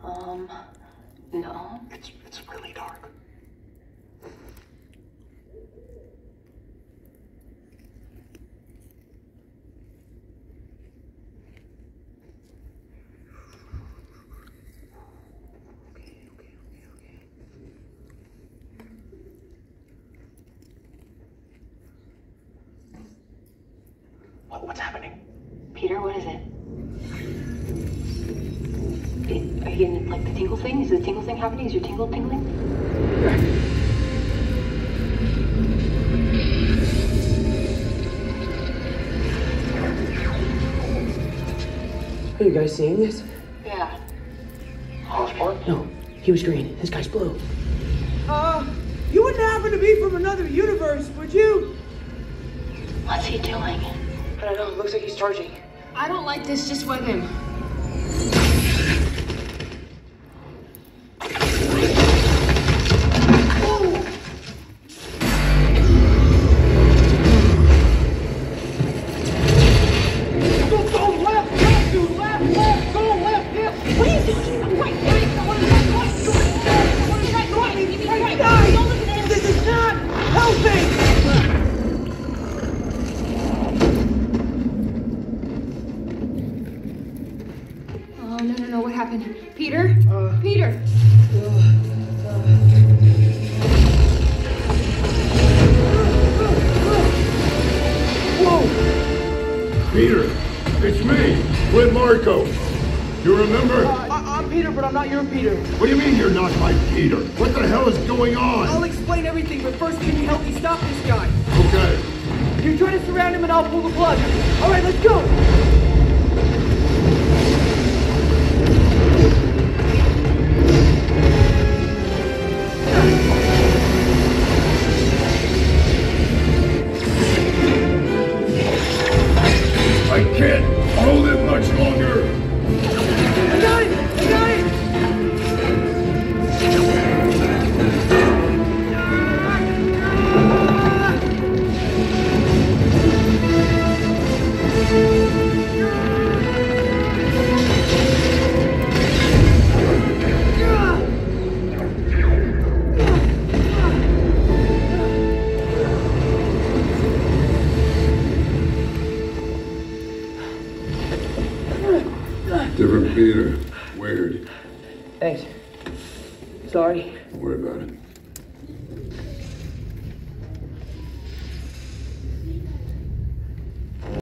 No. It's really dark. What's happening? Peter, what is it? Are you getting, like, the tingle thing? Is the tingle thing happening? Is your tingle tingling? Are you guys seeing this? Yeah. Osborn? No, he was green. This guy's blue. You wouldn't happen to be from another universe, would you? What's he doing? I don't know. It looks like he's charging. I don't like this. Just with him. No, what happened? Peter? Peter! Whoa! Peter, it's me, Flint Marco. You remember? I'm Peter, but I'm not your Peter. What do you mean you're not my Peter? What the hell is going on? I'll explain everything, but first can you help me stop this guy? Okay. You try to surround him and I'll pull the plug. All right, let's go! I can't hold it much longer. I got it! I got it! Different Peter. Weird. Thanks. Sorry.